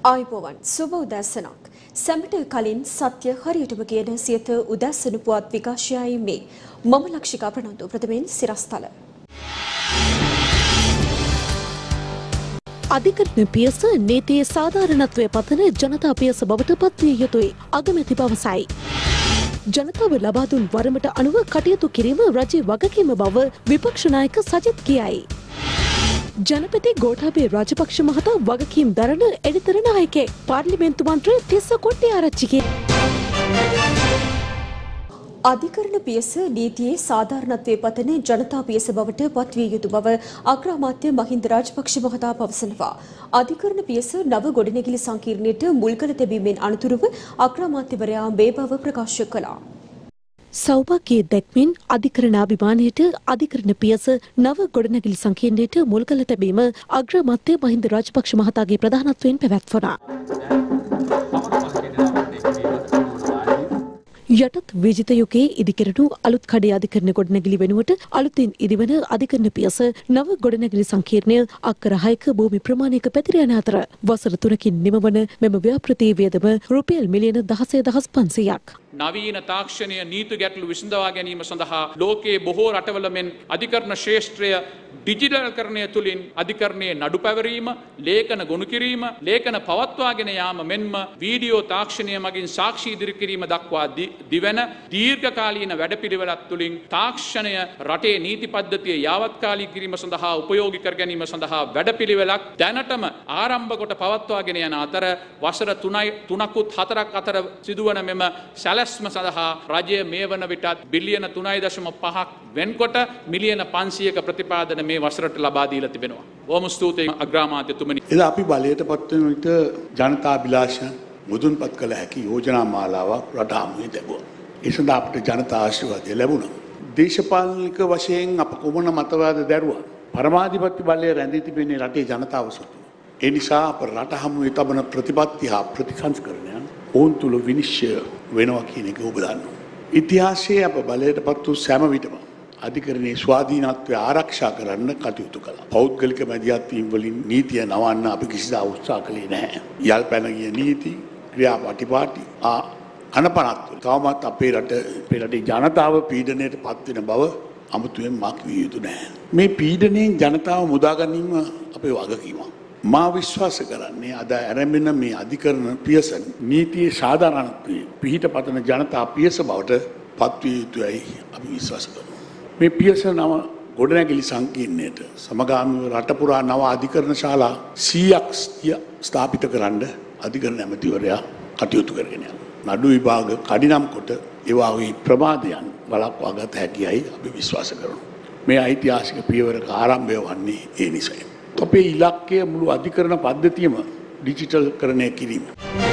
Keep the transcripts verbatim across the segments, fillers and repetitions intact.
ආයුබෝවන් සුබ උදැසනක්. සැමට කලින් සත්‍ය හරියටම කියන සියත උදැසන පුවත් විකාශයයි මේ. මම ලක්ෂිකා ප්‍රනන්දු ප්‍රථමයෙන් සිරස්තල. අධිකරණ පියස නීතියේ සාධාරණත්වය පතන ජනතා පියස බවට පත්විය යුතුයි අගමැති පවසයි. ජනතාව ලබා දුන් වරමට අනුව කටයුතු කිරීම රජයේ වගකීම බව විපක්ෂ නායක සජිත් කියයි. ජනපති ගෝඨාභය රාජපක්ෂ මහතා වගකීම් දරන එඩිතර නායකයෙක් පාර්ලිමේන්තු මන්ත්‍රී තිස්ස කොට්ටිආරච්චිගේ අධිකරණ පියස නීතියේ සාධාරණත්වයේ පතන ජනතා පියස බවට පත්විය යුතු බව අග්‍රාමාත්‍ය මහින්ද රාජපක්ෂ මහතා පවසනවා. අධිකරණ පියස නව ගොඩනැගිලි සංකීර්ණයට මුල් කළ තැබීමෙන් අනතුරුව අග්‍රාමාත්‍යවරයා මේ බව ප්‍රකාශ කළා. සෞභාග්‍යයේ දැක්මින් අධිකරණ අභිමානයට අධිකරණ පියස නව ගොඩනැගිලි සංකීර්ණයට මුල් කළ තැබීම අග්‍රාමාත්‍ය මහින්ද රාජපක්ෂ මහතාගේ ප්‍රධානත්වයෙන් පැවැත්වුණා. යටත් විජිත යුගයේ ඉදිකරණු අලුත් කඩේ අධිකරණ ගොඩනැගිලි වෙනුවට අලුතින් ඉදිවන අධිකරණ පියස නව ගොඩනැගිලි සංකීර්ණය අක්කර හයක භූමි ප්‍රමාණයක පැතිර යන අතර වසර තුනකින් නිමවන මෙම ව්‍යාපෘති වියදම රුපියල් මිලියන දහසය දහස් පන්සියයක්. නවීන තාක්ෂණය නීති ගැටලු විසඳවා ගැනීම සඳහා ලෝකයේ බොහෝ රටවල මෙන් අධිකරණ ශ්‍රේෂ්ත්‍රය ඩිජිටල් කරණය තුළින් අධිකරණයේ නඩු පැවරීම, ලේඛන ගොනු කිරීම, ලේඛන පවත්වාගෙන යාම මෙන්ම වීඩියෝ තාක්ෂණය මගින් සාක්ෂි ඉදිරි කිරීම දක්වා දිවෙන දීර්ඝකාලීන වැඩපිළිවෙලක් තුළින් තාක්ෂණය රටේ නීති පද්ධතිය යාවත්කාලී කිරීම සඳහා උපයෝගී කර ගැනීම සඳහා වැඩපිළිවෙලක් දැනටම ආරම්භ කොට පවත්වාගෙන යන අතර වසර තුනකුත් හතරක් අතර සිදුවන මෙම සැලැස්ම සඳහා රජය මේ වන විටත් බිලියන තුනයි දශම පහක් වෙන්කොට මිලියන පන්සියයක ප්‍රතිපාදන මේ වසරට ලබා දීලා තිබෙනවා. බොහොම ස්තුතියි අග්‍රාමාත්‍යතුමනි. එදා අපි බලයට පත් වෙන විට ජනතා අභිලාෂ මුදුන්පත් කළ හැකි යෝජනා මාලාවක් රට හමුවේ තිබුණා. ඒ සඳහා අපිට ජනතා ආශිර්වාදය ලැබුණා. දේශපාලනික වශයෙන් අප කොමන මතවාද දැරුවා. පරමාධිපත්‍ය බලය රැඳී තිබෙන්නේ රටේ ජනතාව සතුව. ඒ නිසා අප රට හමුවේ තබන ප්‍රතිපත්ති හා ප්‍රතිසංස්කරණයන් ඔවුන් තුළ විනිශ්චය වෙනවා කියන එක ඔබ දන්නවා. ඉතිහාසයේ අප බලයට පත් වූ සෑම විටම අධිකරණයේ ස්වාධීනත්වය ආරක්ෂා කරන්න කටයුතු කළා. පෞද්ගලික මැදිහත් වීම වලින් නීතිය නවන්න අපි කිසිදා උත්සාහ කළේ නැහැ. යල් පැන ගිය නීති, ක්‍රියාපටිපාටි ආ අනපනත්ව තවමත් අපේ රට අපේ රටේ ජනතාව පීඩනයට පත් වෙන බව අමුතුවෙන් මා කිය යුතු නැහැ. මේ පීඩනයෙන් ජනතාව මුදා ගැනීම අපේ වගකීමක්. මා විශ්වාස කරන්නේ අද ආරම්භන මේ අධිකරණ පියස නීතියේ සාධාරණත්වයේ පිහිට පතන ජනතා පියස බවට පත්විය යුතුයි අපි විශ්වාස කරනවා. මේ පියස නම ගොඩනැගිලි සංකීර්ණයට සමගාමීව රට පුරා නව අධිකරණ ශාලා සීයක් ස්ථාපිත කරන්න අධිකරණ ඇමතිවරයා කටයුතු කරගෙන යනවා. නඩු විභාග කඩිනම් කොට ඒවා වී ප්‍රමාදයන් වළක්වා ගත හැකියයි අපි විශ්වාස කරනවා. මේ ඓතිහාසික පියවරක ආරම්භය වන්නේ ඒ නිසයි. අපේ ඉලක්කය මුළු අධිකරණ පද්ධතියම ඩිජිටල් කරණය කිරීම.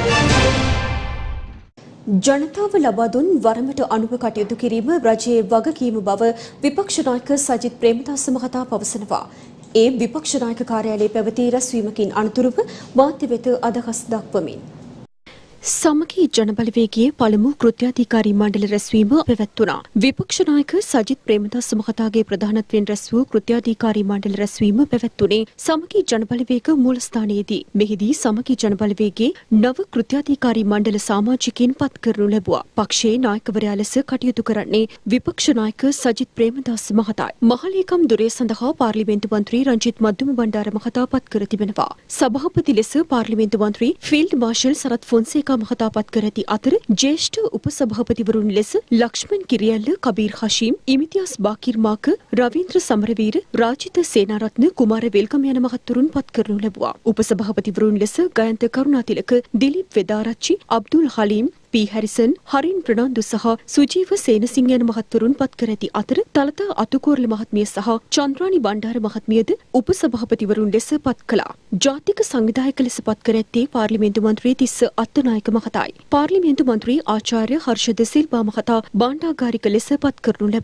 ජනතාව ලබා දුන් වරමට අනුව කටයුතු කිරීම රජයේ වගකීම බව විපක්ෂ නායක සජිත් ප්‍රේමදාස මහතා පවසනවා. ඒ විපක්ෂ නායක කාර්යාලයේ පැවති රැස්වීමකින් අනතුරුව මාධ්‍ය වෙත අදහස් දක්වමින් සමගී ජනබලවේගයේ පළමු කෘත්‍යාධිකාරී මණ්ඩල රැස්වීම පැවැත්වුණා. විපක්ෂ නායක සජිත් ප්‍රේමදාස මහතාගේ ප්‍රධානත්වයෙන් රැස් වූ කෘත්‍යාධිකාරී මණ්ඩල රැස්වීම පැවැත්වුණේ සමගී ජනබලවේග මූලස්ථානයේදී. මෙහිදී සමගී ජනබලවේගයේ නව කෘත්‍යාධිකාරී මණ්ඩල සමාජිකයින් පත් කරනු ලැබුවා. පක්ෂයේ නායකවරයා ලෙස කටයුතු කරන්නේ විපක්ෂ නායක සජිත් ප්‍රේමදාස මහතායි. මහලේකම් දුරේ සඳහා පාර්ලිමේන්තු මන්ත්‍රී රංජිත් මද්දුම බණ්ඩාර මහතා පත් කර තිබෙනවා. සභාපති ලෙස පාර්ලිමේන්තු මන්ත්‍රී ෆීල්ඩ් මාර්ෂල් සරත් ෆොන්සේකා මහතා පත් කර ඇති අතර ජ්‍යෙෂ්ඨ උපසභාපතිවරුන් ලෙස ලක්ෂ්මන් කිරියල්ල, කබීර් හෂීම්, ඉමිතියාස් බාකිර් මාක, රවීන්ද්‍ර සමරවීර, රාජිත සේනාරත්න, කුමාර වෙල්කම යන මහත්වරුන් පත් කරනු ලැබුවා. උපසභාපතිවරුන් ලෙස ගයන්ත කරුණාතිලක, දිලීප් වෙදාරච්චි, අබ්දුල් හලීම්, පී හැරිසන්, හරින් ප්‍රනාන්දු සහ සුජීව සේනසිංහ යන මහත්වරුන් පත් කර ඇති අතර තලතා අතුකෝරළ මහත්මිය සහ චන්ද්‍රානි බණ්ඩාර මහත්මියද උපසභාපතිවරුන් ලෙස පත් කළා. ජාතික සංවිධායක ලෙස පත් කර ඇත්තේ පාර්ලිමේන්තු මන්ත්‍රී තිස්ස අත්තනායක මහතායි. පාර්ලිමේන්තු මන්ත්‍රී ආචාර්ය හර්ෂද සිල්වා මහතා භාණ්ඩාගාරික ලෙස පත් කරනු ලැබුවා.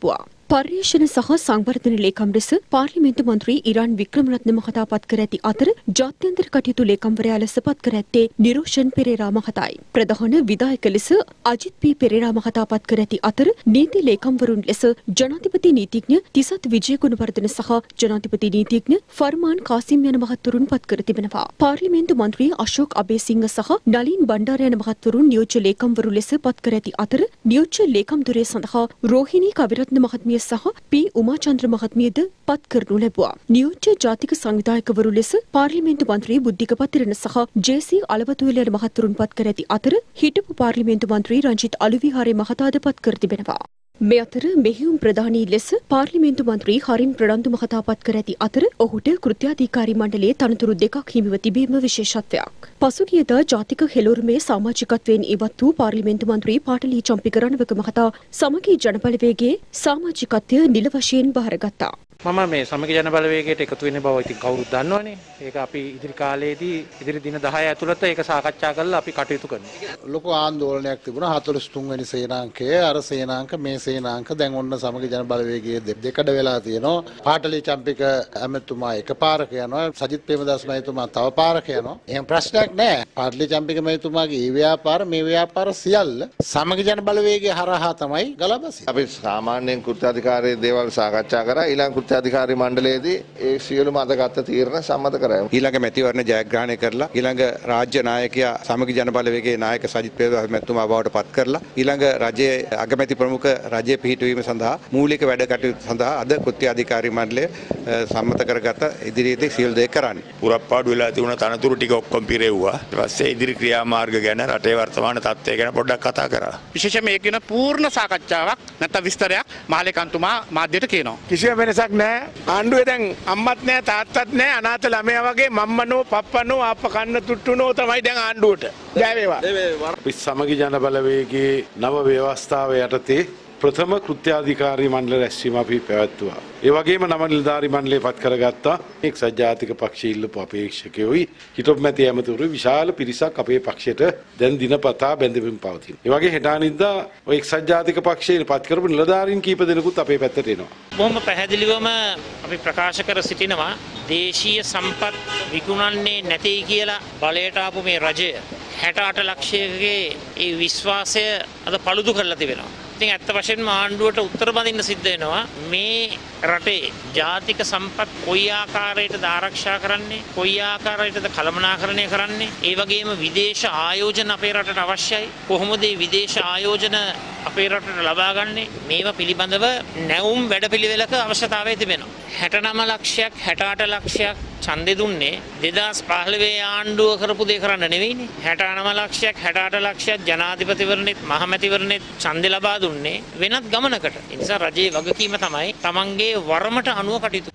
පර්යේෂණ සහ සංවර්ධන ලේකම් ලෙස පාර්ලිමේන්තු මන්ත්‍රී ඉරාන් වික්‍රමරත්න මහතා පත් කර ඇති අතර ජාත්‍යන්තර කටයුතු ලේකම්වරයා ලෙස පත් කර ඇත්තේ නිරෝෂන් පෙරේරා මහතායි. ප්‍රධාන විධායක ලෙස අජිත් පී පෙරේරා මහතා පත් කර ඇති අතර නීති ලේකම්වරුන් ලෙස ජනාධිපති නීතිඥ තිසත් විජයගුණවර්ධන සහ ජනාධිපති නීතිඥ ෆර්මාන් කාසිම් යන මහත්වරුන් පත් කර තිබෙනවා. පාර්ලිමේන්තු මන්ත්‍රී අශෝක් අබේසිංහ සහ නලින් බණ්ඩාර යන මහත්වරුන් නියෝජ්‍ය ලේකම්වරු ලෙස පත් කර ඇති අතර නියෝජ්‍ය ලේකම්දුරේ සඳහා රෝහිණී කවිරත්න මහත්මිය සහ පී උමාචන්ද්‍ර මහත්මියද පත් කරනු ලැබුවා. නියෝජ්‍ය ජාතික සංවිධායකවරු ලෙස පාර්ලිමේන්තු මන්ත්‍රී බුද්ධික පතිරණ සහ ජේ.සී. අලවතුවිල යන මහත්වරුන් පත් කර ඇති අතර හිටපු පාර්ලිමේන්තු මන්ත්‍රී රංජිත් අලුවිහාරේ මහතාද පත් කර තිබෙනවා. මේ අතර මෙහියුම් ප්‍රධානී ලෙස පාර්ලිමේන්තු මන්ත්‍රී හරින් ප්‍රනන්දු මහතා පත් කර ඇති අතර ඔහුට කෘත්‍යාධිකාරී මණ්ඩලයේ තනතුරු දෙකක් හිමිව තිබීම විශේෂත්වයක්. පසුගියදා ජාතික හෙළුරුමේ සමාජිකත්වයෙන් ඉවත් වූ පාර්ලිමේන්තු මන්ත්‍රී පාටලී චම්පික රණවක මහතා සමගී ජනබලවේගයේ සමාජිකත්වය නිල වශයෙන් බාරගත්තා. මම මේ සමගි ජන බලවේගයට එකතු වෙන බව ඉතින් කවුරුත් දන්නවනේ. ඒක අපි ඉදිරි කාලයේදී ඉදිරි දින දහය ඇතුළත ඒක සාකච්ඡා කරලා අපි කටයුතු කරනවා. ලොකු ආందోලනයක් තිබුණා හතළිස් තුන් වෙනි සේනාංකයේ අර සේනාංක මේ සේනාංක දැන් ඔන්න සමගි ජන බලවේගයේ දෙකඩ වෙලා තියෙනවා. පාටලී චම්පික ඇමතුමා එකපාරක යනවා. සජිත් ප්‍රේමදාස මහතුමා තව පාරක යනවා. එහෙම ප්‍රශ්නයක් නැහැ. පාටලී චම්පික මහතුමාගේ මේ ව්‍යාපාර මේ ව්‍යාපාර සියල්ල සමගි ජන බලවේගයේ හරහා තමයි ගලබසි. අපි සාමාන්‍යයෙන් කෘත්‍යාධිකාරී දේවල් සාකච්ඡා කරා. ඊළඟ අධිකාරී මණ්ඩලයේදී ඒ සියලුම අදගත් තීරණ සම්මත කරා. ඊළඟ මැතිවරණ ජයග්‍රහණය කරලා ඊළඟ රාජ්‍ය නායකයා සමගි ජන බලවේගයේ නායක සජිත් ප්‍රේමදාස මහත්මයා බවට පත් කරලා ඊළඟ රජයේ අගමැති ප්‍රමුඛ රජයේ පිහිටුවීම සඳහා මූලික වැඩ කටයුතු සඳහා අද කෘත්‍ය අධිකාරී මණ්ඩලය සම්මත කරගත ඉදිරියේදී සියලු දේ කරන්නේ. පුරප්පාඩු වෙලා තිබුණ තනතුරු ටික ඔක්කොම පිරෙව්වා. ඊට පස්සේ ඉදිරි ක්‍රියාමාර්ග ගැන රටේ වර්තමාන තත්ත්වය ගැන පොඩ්ඩක් කතා කරා. විශේෂයෙන් මේ කියන පූර්ණ සාකච්ඡාවක් නැත්නම් විස්තරයක් මහලේකම්තුමා මාධ්‍යයට කියනවා. කිසිම වෙනසක් නැහැ. ආණ්ඩුවේ දැන් අම්මත් නැහැ තාත්තත් නැහැ අනාථ ළමයා වගේ මම්මනෝ පප්පනෝ අප්ප කන්න තුට්ටුනෝ තමයි දැන් ආණ්ඩුවට. ජය වේවා. අපි සමගි ජන බලවේගයේ නව ව්‍යවස්ථාව යටතේ ප්‍රථම කෘත්‍යාධිකාරී මණ්ඩල රැස්වීම අපි පැවැත්වුවා. ඒ වගේම නව නිලධාරී මණ්ඩලය පත් කරගත්තා. එක්සත් ජාතික පක්ෂයේ ඉල්ලපු අපේක්ෂකයෝයි හිටපු මැති ඇමතිවරු විශාල පිරිසක් අපේ පක්ෂයට දැන් දිනපතා බැඳෙමින් පවතිනවා. ඒ වගේ හෙට අනිද්දා ඔය එක්සත් ජාතික පක්ෂයේ පත් කරපු නිලධාරීන් කීප දෙනෙකුත් අපේ පැත්තට එනවා. බොහොම පැහැදිලිවම අපි ප්‍රකාශ කර සිටිනවා දේශීය සම්පත් විකුණන්නේ නැtei කියලා බලයට ආපු මේ රජය හැට අට ලක්ෂයකගේ ඒ විශ්වාසය අද paludu කරලා තිබෙනවා. ඉතින් ඇත්ත වශයෙන්ම ආණ්ඩුවට උත්තර බඳින්න සිද්ධ වෙනවා මේ රටේ ජාතික සම්පත් කොයි ආකාරයකටද ආරක්ෂා කරන්නේ කොයි ආකාරයකටද කළමනාකරණය කරන්නේ ඒ වගේම විදේශ ආයෝජන අපේ රටට අවශ්‍යයි කොහොමද මේ විදේශ ආයෝජන අපේ රටට ලබා ගන්නේ මේවා පිළිබඳව නැවුම් වැඩපිළිවෙලක අවශ්‍යතාවය තිබෙනවා හැට නව ලක්ෂයක් හැට අට ලක්ෂයක් ඡන්දෙ දුන්නේ දෙදාස් පහළොව ආණ්ඩුව කරපු දේ කරන්න නෙවෙයිනේ හැට නව ලක්ෂයක් හැට අට ලක්ෂයක් ජනාධිපතිවරණෙත් මහමැතිවරණෙත් ඡන්දෙ ලබා දුන්නේ වෙනත් ගමනකට ඒ නිසා රජයේ වගකීම තමයි තමන්ගේ වරමට අනුව කටයුතු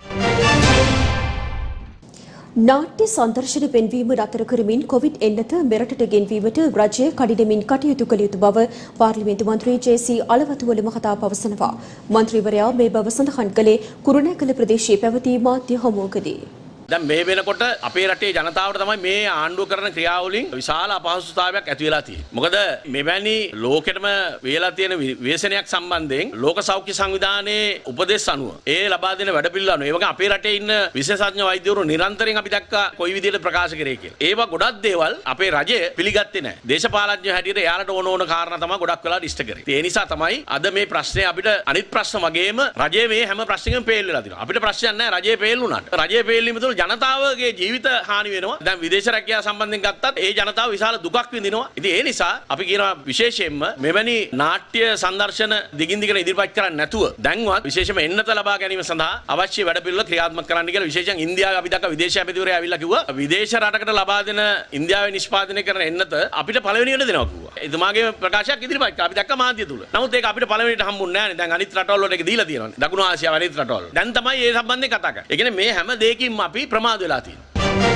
නාට්‍ය සංදර්ශන පෙන්වීම නතර කරමින් කොවිඩ් එන්නත මෙරටට ගෙන්වීමට රජය කඩිනමින් කටයුතු කළ යුතු බව පාර්ලිමේන්තු මන්ත්‍රී ජේ.සී. අලවතුවල මහතා පවසනවා. මන්ත්‍රීවරයා මේ බව සඳහන් කළේ කුරුණෑගල ප්‍රදේශයේ පැවති මාධ්‍ය හමුවකදී. දැන් මේ වෙනකොට අපේ රටේ ජනතාවට තමයි මේ ආණ්ඩුව කරන ක්‍රියාවලින් විශාල අපහසුතාවයක් ඇති වෙලා තියෙන්නේ. මොකද මෙවැනි ලෝකෙටම වේලා තියෙන ව්‍යසනයක් සම්බන්ධයෙන් ලෝක සෞඛ්‍ය සංවිධානයේ උපදෙස් අනුව ඒ ලබා දෙන වැඩපිළිවෙල අනුව ඒ වගේ අපේ රටේ ඉන්න විශේෂඥ වෛද්‍යවරු නිරන්තරයෙන් අපි දැක්කා කොයි විදිහට ප්‍රකාශ කරේ කියලා. ඒවා ගොඩක් දේවල් අපේ රජය පිළිගත්තේ නැහැ. දේශපාලඥයෝ හැටියට එයාලට ඕන ඕන කාරණා තමයි ගොඩක් වෙලාට ඉෂ්ට කරේ. ඒ නිසා තමයි අද මේ ප්‍රශ්නේ අපිට අනිත් ප්‍රශ්න වගේම රජයේ මේ හැම ප්‍රශ්නයකම පේල් වෙලා තියෙනවා. අපිට ප්‍රශ්නයක් නැහැ රජයේ පේල් වුණාට. රජයේ පේල් වීම තුළ ජනතාවගේ ජීවිත හානි වෙනවා. දැන් විදේශ රැකියාව සම්බන්ධයෙන් ගත්තත් ඒ ජනතාව විශාල දුකක් විඳිනවා. ඉතින් ඒ නිසා අපි කියනවා විශේෂයෙන්ම මෙවැනි නාට්‍ය සංදර්ශන දිගින් දිගට ඉදිරිපත් කරන්නේ නැතුව දැන්වත් විශේෂයෙන්ම එන්නත ලබා ගැනීම සඳහා අවශ්‍ය වැඩපිළිවෙල ක්‍රියාත්මක කරන්න කියලා විශේෂයෙන් ඉන්දියාවේ අපි දැක්ක විදේශ ඇමතිවරයා ඇවිල්ලා කිව්වා විදේශ රටකට ලබා දෙන ඉන්දියාවේ නිෂ්පාදනය කරන එන්නත අපිට පළවෙනියට දෙනවා කිව්වා. එතුමාගේ ප්‍රකාශයක් ඉදිරිපත් කළා. අපි දැක්ක මාධ්‍ය තුල. නමුත් ඒක අපිට පළවෙනියට හම්බුන්නේ නැහැ නේ. දැන් අනිත් රටවල් වලට ඒක දීලා තියෙනවා. දකුණු ආසියාව අනිත් රටවල්. දැන් තමයි ඒ සම්බන්ධයෙන් කතා කරන්නේ. ඒ කියන්නේ මේ හැම දෙයකින්ම අපි ප්‍රමාද වෙලා තියෙනවා.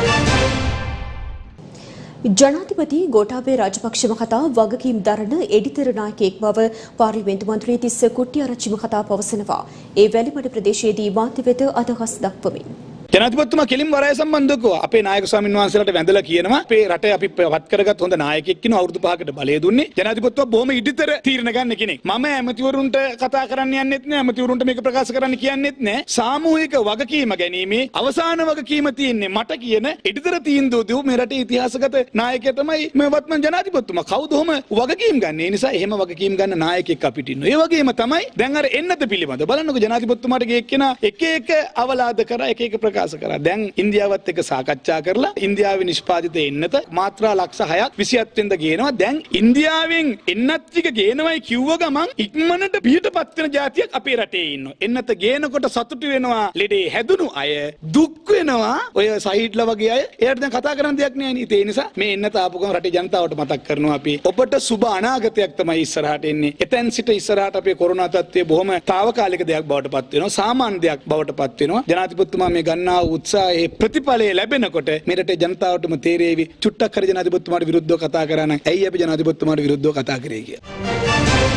ජනාධිපති ගෝඨාභය රාජපක්ෂ මහතා වගකීම් දරන එඩිතර නායකයෙක් බව පාර්ලිමේන්තු මන්ත්‍රී තිස්ස කුට්ටිආරච්චි මහතා පවසනවා. ඒ වැලිමඩ ප්‍රදේශයේදී මාධ්‍ය වෙත අදහස් දක්වමින් ජනාධිපතිතුමා කෙලින් වරාය සම්බන්ධව අපේ නායක ස්වාමීන් වහන්සේලාට වැඳලා කියනවා අපේ රටේ අපි වත් කරගත් හොඳ නායකයෙක් ඉන්නවා අවුරුදු පහකට බලය දුන්නේ. ජනාධිපතිතුමා බොහොම ඉදිතර තීරණ ගන්න කෙනෙක්. මම ඇමතිවරුන්ට කතා කරන්න යන්නෙත් නෑ, ඇමතිවරුන්ට මේක ප්‍රකාශ කරන්න කියන්නෙත් නෑ. සාමූහික වගකීම ගැනීමේ අවසාන වගකීම තියෙන්නේ මට කියන ඉදිතර තීන්දුව දීපු මේ රටේ ඉතිහාසගත නායකයා තමයි මේ වත්මන් ජනාධිපතිතුමා. කවුද ඔහොම වගකීම් ගන්න? ඒ නිසා එහෙම වගකීම් ගන්න නායකයෙක් අපිට ඉන්නවා. ඒ වගේම තමයි දැන් අර එන්නත පිළිබඳ බලන්නකො ජනාධිපතිතුමාට එක්කෙනා එක එක අවලාද කරා එක එක ප්‍රකාශ කරා. දැන් ඉන්දියාවත් එක්ක සාකච්ඡා කරලා ඉන්දියාවේ නිෂ්පාදිත එන්නත මාත්‍රා ලක්ෂ හයක් විසිහත් වෙනිදා ගේනවා. දැන් ඉන්දියාවෙන් එන්නත් ටික ගේනවයි කිව්ව ගමන් ඉක්මනට පිටපත් වෙන જાතියක් අපේ රටේ ඉන්නවා. එන්නත ගේනකොට සතුටු වෙනවා ලෙඩේ හැදුණු අය, දුක් වෙනවා ඔය සයිඩ්ලා වගේ අය. එයාට දැන් කතා කරන්න දෙයක් නෑ නේ. ඒ නිසා මේ එන්නත ආපු ගමන් රටේ ජනතාවට මතක් කරනවා අපි ඔබට සුබ අනාගතයක් තමයි ඉස්සරහට එන්නේ. එතෙන් සිට ඉස්සරහට අපේ කොරෝනා තත්ත්වය බොහොම తాවකාලික දෙයක් බවට පත් වෙනවා. සාමාන්‍ය දෙයක් බවට පත් වෙනවා. ජනාධිපතිතුමා මේ ගන්නා උත්සාහයේ ප්‍රතිඵලය ලැබෙනකොට මේ රටේ ජනතාවටම තේරෙවි චුට්ටක් හරි ජනාධිපතිතුමාට විරුද්ධව කතා කරා නම් ඇයි අපි ජනාධිපතිතුමාට විරුද්ධව කතා කරේ කියලා.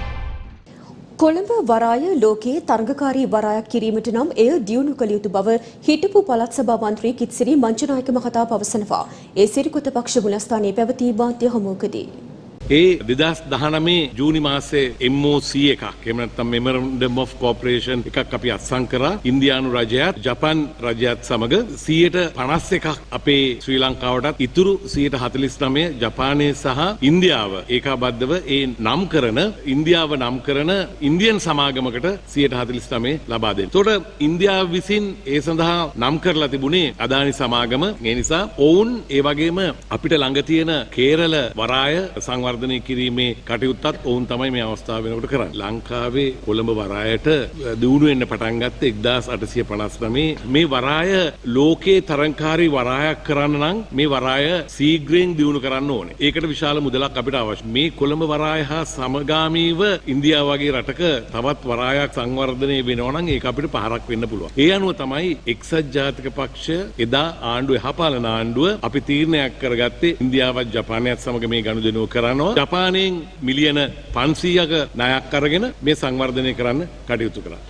කොළඹ වරාය ලෝකයේ තරගකාරී වරායක් කිරීමට නම් එය දියුණු කළ යුතු බව හිටපු පළාත් සභා මන්ත්‍රී කිත්සිරි මංජුනායක මහතා පවසනවා. ඒ සිරිකොත පක්ෂ මුලස්ථානයේ පැවති වාද්‍ය හමුවකදී ඒ දෙදහස් දහනවය ජූනි මාසේ එම් ඕ සී එකක් එහෙම නැත්නම් Memorandum of Cooperation එකක් අපි අත්සන් කරා ඉන්දියානු රජයත් ජපාන් රජයත් සමග සියයට පනස් එකක් අපේ ශ්‍රී ලංකාවටත් ඉතුරු සියයට හතළිස් නවය ජපානයේ සහ ඉන්දියාව ඒකාබද්ධව ඒ නම් කරන ඉන්දියාව නම් කරන ඉන්දියන් සමාගමකට සියයට හතළිස් නවය ලබා දෙන්න. ඒතකොට ඉන්දියාව විසින් ඒ සඳහා නම් කරලා තිබුණේ අදානි සමාගම. ඒ නිසා ඔවුන් ඒ වගේම අපිට ළඟ තියෙන කේරළ වරාය සංවර්ධනය කිරීමේ කටයුත්තත් ඔවුන් තමයි මේ අවස්ථාව වෙනකොට කරන්නේ. ලංකාවේ කොළඹ වරායට දියුණු වෙන්න පටන් ගත්තේ එක්දාස් අටසිය පනස් නවය. මේ වරාය ලෝකේ තරංකාරී වරායක් කරන්න නම් මේ වරාය ශීඝ්‍රයෙන් දියුණු කරන්න ඕනේ. ඒකට විශාල මුදලක් අපිට අවශ්‍යයි. මේ කොළඹ වරාය හා සමගාමීව ඉන්දියාව වගේ රටක තවත් වරායක් සංවර්ධනය වෙනවා නම් ඒක අපිට පහරක් වෙන්න පුළුවන්. ඒ අනුව තමයි එක්සත් ජාතික පක්ෂය එදා ආණ්ඩුව යහපාලන ආණ්ඩුව අපි තීරණයක් කරගත්තේ ඉන්දියාවත් ජපානයත් සමග මේ ගනුදෙනුව කරනවා. ජපානයෙන් මිලියන පන්සීයක ණයක් අරගෙන මේ සංවර්ධනය කරන්න කටයුතු කරා.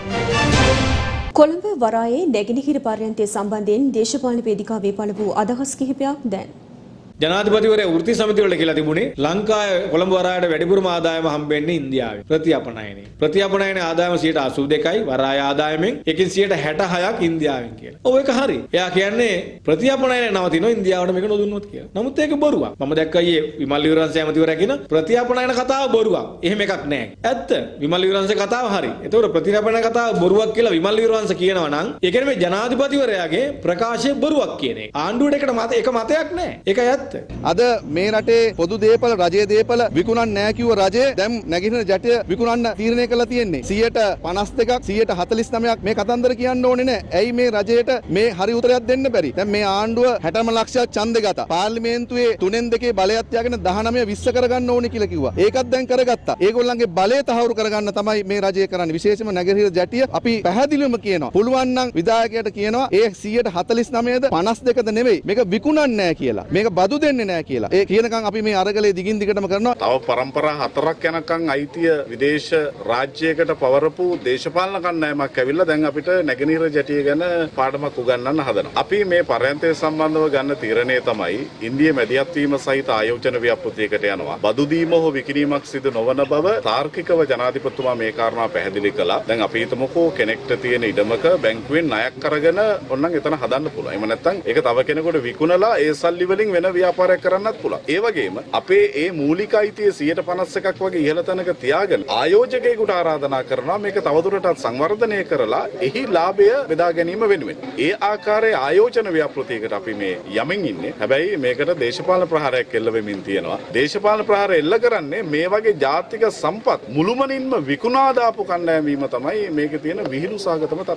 කොළඹ වරායේ නැගෙනහිර පර්යන්තය සම්බන්ධයෙන් දේශපාලන වේදිකාවේ පළ වූ අදහස් කිහිපයක් දැන් ජනාධිපතිවරයා වෘත්ති සමිතිවලට කියලා තිබුණේ ලංකාවේ කොළඹ වරායට වැඩිපුරම ආදායම හම්බෙන්නේ ඉන්දියාවේ ප්‍රතිඅපනයනේ. ප්‍රතිඅපනයනේ ආදායම සියයට අසූ දෙකයි වරාය ආදායමෙන් එකකින් සියයට හැට හයක් ඉන්දියාවෙන් කියලා. ඔව් ඒක හරි. එයා කියන්නේ ප්‍රතිඅපනයනේ නවතිනවා ඉන්දියාවට මේක නොදුන්නොත් කියලා. නමුත් ඒක බොරුවක්. මම දැක්කා ඊයේ විමල් විවරංශ ඇමතිවරයා කියන ප්‍රතිඅපනයන කතාව බොරුවක්. එහෙම එකක් නැහැ. ඇත්ත. විමල් විවරංශ කතාව හරි. ඒතකොට ප්‍රතිඅපනයන කතාව බොරුවක් කියලා විමල් විවරංශ කියනවා නම් ඒ කියන්නේ මේ ජනාධිපතිවරයාගේ ප්‍රකාශය බොරුවක් කියන එක. ආණ්ඩුවට එකට මත එක මතයක් නැහැ. ඒකයි ඇත්ත. අද මේ රටේ පොදු දේපල රජයේ දේපල විකුණන්න නැහැ කිව්ව රජය දැන් නැගිටින ජටය විකුණන්න තීරණය කළා තියෙන්නේ. සියයට පනස් දෙකක් සියයට හතළිස් නවයක් මේ කතන්දර කියන්න ඕනේ නැහැ. ඇයි මේ රජයට මේ හරි උත්තරයක් දෙන්න බැරි? දැන් මේ ආණ්ඩුව හැටම ලක්ෂයක් ඡන්දෙ ගත්තා. පාර්ලිමේන්තුවේ තුනෙන් දෙකේ බලයක් තියාගෙන දහනවය විස්ස කරගන්න ඕනේ කියලා කිව්වා. ඒකත් දැන් කරගත්තා. ඒගොල්ලන්ගේ බලය තහවුරු කරගන්න තමයි මේ රජය කරන්නේ. විශේෂයෙන්ම නැගෙනහිර ජටිය අපි පැහැදිලිවම කියනවා. පුළුවන් නම් විධායකයට කියනවා ඒ සියයට හතළිස් නවයද පනස් දෙකද නෙවෙයි. මේක විකුණන්නේ නැහැ කියලා. මේක බදු දෙන්නේ නැහැ කියලා. ඒ කියනකම් අපි මේ අරගලේ දිගින් දිගටම කරනවා. තව පරම්පරා හතරක් යනකම් අයිතිය විදේශ රාජ්‍යයකට පවරපු දේශපාලන කණ්ඩායමක් ඇවිල්ලා දැන් අපිට නැගෙනහිර ජටිය ගැන පාඩමක් උගන්වන්න හදනවා. අපි මේ පරයන්තය සම්බන්ධව ගන්න තීරණය තමයි ඉන්දිය මැදිහත් වීම සහිත ආයෝජන ව්‍යාපෘතියකට යනවා. බදු දීම හෝ විකිණීමක් සිදු නොවන බව තාර්කිකව ජනාධිපතිතුමා මේ කාරණා පැහැදිලි කළා. දැන් අපි හිතමුකෝ කෙනෙක්ට තියෙන ඉඩමක බැංකුවෙන් ණයක් අරගෙන ඕනනම් එතන හදන්න පුළුවන්. එහෙම නැත්නම් ඒක තව කෙනෙකුට විකුණලා ඒ සල්ලි වලින් වෙන ව්‍යාපාරයක් කරන්නත් පුළුවන්. ඒ වගේම අපේ ඒ මූලික අයිතිය සියයට පනස් එකක් වගේ ඉහළ තැනක තියාගෙන ආයෝජකයෙකුට ආරාධනා කරනවා මේක තවදුරටත් සංවර්ධනය කරලා එහි ලාභය බෙදා ගැනීම වෙනුවෙන්. ඒ ආකාරයේ ආයෝජන ව්‍යාපෘතියකට අපි මේ යමින් ඉන්නේ. හැබැයි මේකට දේශපාලන ප්‍රහාරයක් එල්ල වෙමින් තියෙනවා. දේශපාලන ප්‍රහාරය එල්ල කරන්නේ මේ වගේ ජාතික සම්පත් මුළුමනින්ම විකුණා දාපු කණ්ඩායම් වීම තමයි මේකේ තියෙන විහිළු සාගතම තත්ත්වය.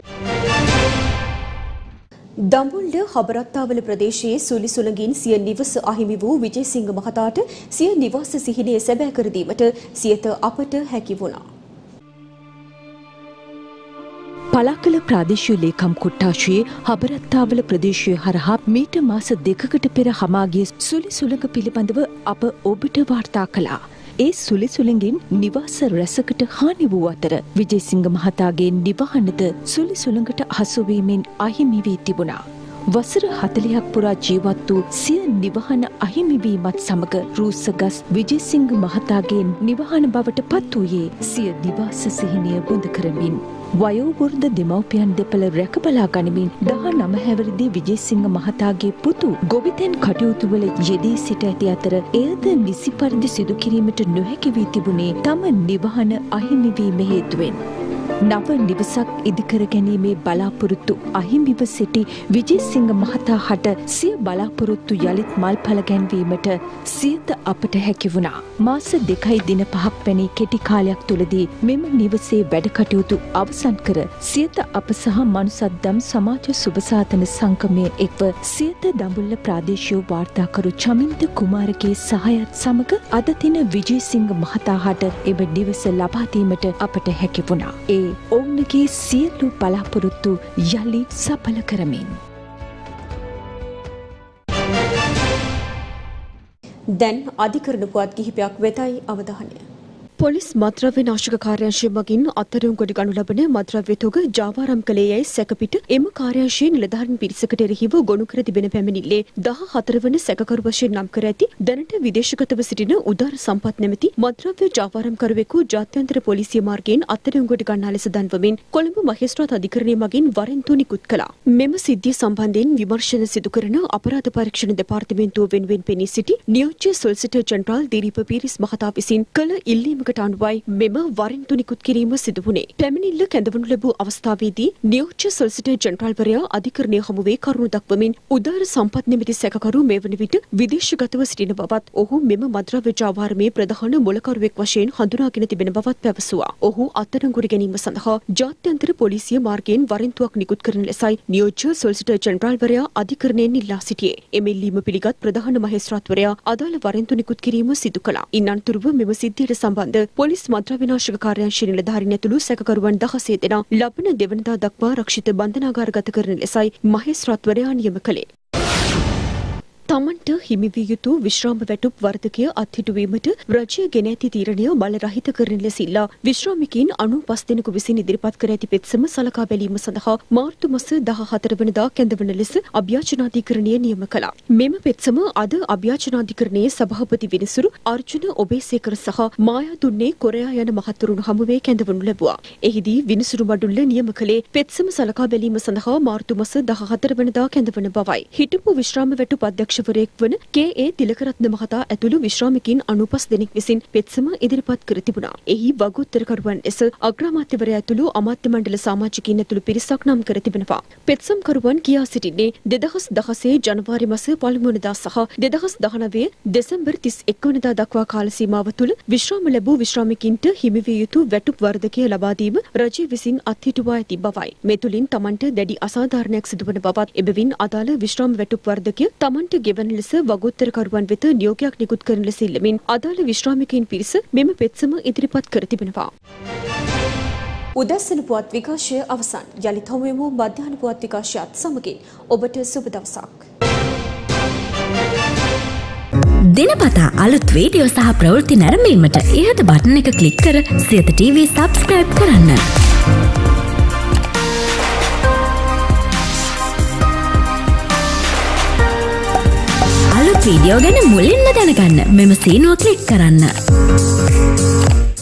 දඹුල්ල හබරත්තාවල ප්‍රදේශයේ සුලි සුළඟින් සිය නිවස අහිමි වූ විජේසිංහ මහතාට සිය නිවාස සිහිනය සැබෑ කර දීමට සියත අපට හැකි වුණා. පලාකල ප්‍රාදේශීය ලේකම් කොට්ටාශයේ හබරත්තාවල ප්‍රදේශය හරහා මීට මාස දෙකකට පෙර හමාගිය සුලි සුළඟ පිළිබඳව අප ඔබට වාර්තා කළා. ඒ සුලිසුලින්ගෙන් නිවාස රැසකට හානි වූ අතර විජේසිංහ මහතාගේ නිවහනද සුලිසුලඟට හසුවීමෙන් අහිමි වී තිබුණා. වසර හතළිහක් පුරා ජීවත් වූ සිය නිවහන අහිමිවීමත් සමග රූස්සගස් විජේසිංහ මහතාගේ නිවහන බවට පත් වූයේ සිය නිවාස සිහිනය බොඳ කරමින්. වයෝවෘද්ධ දෙමව්පියන් දෙපළ රැකබලා ගනිමින් දහනව හැවිරිදි විජේසිංහ මහතාගේ පුතු ගොවිතැන් කටයුතුවල යෙදී සිට ඇති අතර එයද නිසි පරිදි සිදු කිරීමට නොහැකි වී තිබුණේ තම නිවහන අහිමිවීම හේතුවෙන්. නව නිවසක් ඉදිකර ගැනීමේ බලාපොරොත්තු අහිමිව සිටි විජේසිංහ මහතා හට සිය බලාපොරොත්තු යළිත් මල් පල ගැන්වීමට සියත අපට හැකි වුණා. මාස දෙකයි දින පහක් වැනි කෙටි කාලයක් තුළදී මෙම නිවසේ වැඩ කටයුතු අවසන් කර සියත අප සහ මනුසද්දම් සමාජ සුබසාධන සංගමය එක්ව සියත දඹුල්ල ප්‍රාදේශීය වාර්තාකරු චමින්ද කුමාරගේ සහයත් සමග අද දින විජේසිංහ මහතා හට එම නිවස ලබා දීමට අපට හැකි වුණා. ඒ ඔවුන්ගේ සියලු බලාපොරොත්තු යළි සඵල කරමින්. දැන් අධිකරණ පුවත් කිහිපයක් වෙතයි අවධානය. පොලිස් මත්ද්‍රව්‍ය නාශක කාර්යාංශය මගින් අත්අඩංගුවට කොට ගනු ලබන මත්ද්‍රව්‍ය තොග ජාවාරම් කළේ යැයි සැකපිට එම කාර්යාංශයේ නිලධාරීන් පිරිසකට එරෙහිව ගොනු කර තිබෙන පැමිණිල්ලේ දහහතර වන සැකකරු වශයෙන් නම් කර ඇති දැනට විදේශගතව සිටින උදාර සම්පත් නැමැති මත්ද්‍රව්‍ය ජාවාරම්කරුවෙකු ජාත්‍යන්තර පොලිසිය මාර්ගයෙන් අත්අඩංගුවට ගන්නා ලෙස දන්වමින් කොළඹ මහේස්ත්‍රාත් අධිකරණය මගින් වරෙන්තු නිකුත් කළා. මෙම සිද්ධිය සම්බන්ධයෙන් විමර්ශන සිදු කරන අපරාධ පරීක්ෂණ දෙපාර්තමේන්තුව වෙනුවෙන් පෙනී සිටි නියෝජ්‍ය සොලිසිටර් ජෙනරාල් දිරීප පීරිස් මහතා විසින් කළ ඉල්ලීම කට අනුවයි මෙම වරෙන්තු නිකුත් කිරීම සිදු වුණේ. පැමිණිල්ල කැඳවනු ලැබූ අවස්ථාවේදී නියෝජ්‍ය සොලිසිටර් ජෙනරාල්වරයා අධිකරණය හමුවේ කරුණු දක්වමින් උදාර සම්පත් නිමිති සැකකරු මේ වන විට විදේශගතව සිටින බවත් ඔහු මෙම මද්‍රව්‍ය ජාවාරමේ ප්‍රධාන මොළකරුවෙක් වශයෙන් හඳුනාගෙන තිබෙන බවත් පැවසුවා. ඔහු අත්අඩංගුවට ගැනීම සඳහා ජාත්‍යන්තර පොලිසිය මාර්ගයෙන් වරෙන්තුවක් නිකුත් කරන ලෙසයි නියෝජ්‍ය සොලිසිටර් ජෙනරාල්වරයා අධිකරණයෙන් ඉල්ලා සිටියේ. එම ඉල්ලීම පිළිගත් ප්‍රධාන මහේස්ත්‍රාත්වරයා අදාළ වරෙන්තු නිකුත් කිරීම සිදු කළා. ඉන් අනතුරුව මෙම සිද්ධියට සම්බන්ධ පොලිස් මද්‍රව්‍ය විනාශක කාර්යාංශයේ නිලධාරීන් ඇතුළු සැකකරුවන් දහසේ දෙනා ලබන දෙවනදා දක්වා රක්ෂිත බන්ධනාගාරගත කරන ලෙසයි මහේස්ත්‍රාත්වරයා නියම කළේ. තමන්ට හිමි විය යුතු විශ්‍රාම වැටුප් වර්ධකය අත්හිටුවීමට රජය ගෙන ඇති තීරණය බල රහිත කරන ලෙස ඉල්ලා විශ්‍රාමිකයින් අනූපස් දෙනෙකු විසින් ඉදිරිපත් කර ඇති පෙත්සම සලකා බැලීම සඳහා මාර්තු මාස දහහතර වනදා කැඳවන ලෙස අභ්‍යාචනාධිකරණය නියම කළා. මෙම පෙත්සම අද අභ්‍යාචනාධිකරණයේ සභාපති විනිසුරු අර්ජුන ඔබේසේකර සහ මායා දුන්නේ කොරයා යන මහතුරුන් හමුවේ කැඳවනු ලැබුවා. එහිදී විනිසුරු මඩුල්ල නියම කළේ පෙත්සම සලකා බැලීම සඳහා මාර්තු මාස දහහතර වනදා කැඳවන බවයි. හිටපු විශ්‍රාම වැටුප් අධ්‍යක්ෂ වරයෙක් වන කේ ඒ තිලකරත්න මහතා ඇතුළු විශ්‍රාමිකයින් අනූපස් දෙනෙක් විසින් පෙත්සම ඉදිරිපත් කර තිබුණා. එහි වගඋත්තරකරුවන් ලෙස අග්‍රාමාත්‍යවරයා ඇතුළු අමාත්‍ය මණ්ඩල සමාජිකයින් ඇතුළු පිරිසක් නම් කර තිබෙනවා. පෙත්සම්කරුවන් කියා සිටින්නේ දෙදහස් දහසේ ජනවාරි මාස පළමු වනදා සහ දෙදහස් දහනවය දෙසැම්බර් තිස් එක් වනදා දක්වා කාල සීමාව තුළ විශ්‍රාම ලැබූ විශ්‍රාමිකයින්ට හිමි විය යුතු වැටුප් වර්ධකය ලබා දීම රජය විසින් අත්හිටුවා ඇති බවයි. මේ තුලින් තමන්ට දැඩි අසාධාරණයක් සිදුවන බවත් එබැවින් අදාළ විශ්‍රාම වැටුප් වර්ධකය තමන්ට ගෙවන ලෙස වගඋත්තරකරුවන් වෙත නියෝගයක් නිකුත් කරන ලෙස ඉල්ලමින් අදාළ විශ්‍රාමිකයින් පිරිස මෙම පෙත්සම ඉදිරිපත් කර තිබෙනවා. උදැසන පුවත් විකාශය අවසන්. යළිත් හමු වෙමු මධ්‍යහන පුවත් විකාශයත් සමගින්. ඔබට සුබ දවසක්. දිනපතා අලුත් වීඩියෝ සහ ප්‍රවෘත්ති නැරඹීමට ඉහත බටන් එක ක්ලික් කර සියත ටීවී සබ්ස්ක්‍රයිබ් කරන්න. අලුත් වීඩියෝ ගැන මුලින්ම දැනගන්න මෙම සීනුව ක්ලික් කරන්න.